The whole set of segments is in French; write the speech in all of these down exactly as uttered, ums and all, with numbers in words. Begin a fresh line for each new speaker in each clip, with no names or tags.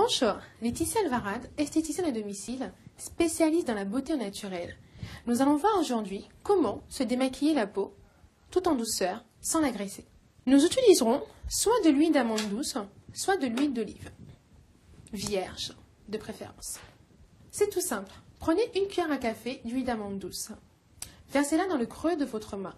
Bonjour, Laetitia Alvarade, esthéticienne à domicile, spécialiste dans la beauté au naturel. Nous allons voir aujourd'hui comment se démaquiller la peau tout en douceur sans l'agresser. Nous utiliserons soit de l'huile d'amande douce, soit de l'huile d'olive, vierge de préférence. C'est tout simple. Prenez une cuillère à café d'huile d'amande douce. Versez-la dans le creux de votre main.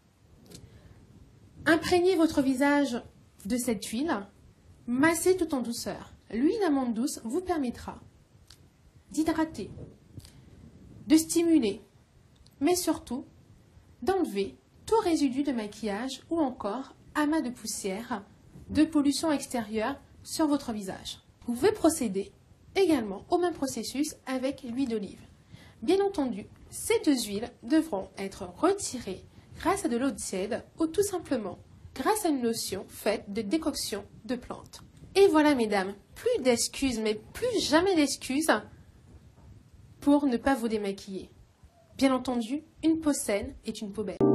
Imprégnez votre visage de cette huile. Massez tout en douceur. L'huile d'amande douce vous permettra d'hydrater, de stimuler, mais surtout d'enlever tout résidu de maquillage ou encore amas de poussière, de pollution extérieure sur votre visage. Vous pouvez procéder également au même processus avec l'huile d'olive. Bien entendu, ces deux huiles devront être retirées grâce à de l'eau tiède ou tout simplement grâce à une lotion faite de décoction de plantes. Et voilà mesdames, plus d'excuses, mais plus jamais d'excuses pour ne pas vous démaquiller. Bien entendu, une peau saine est une peau belle.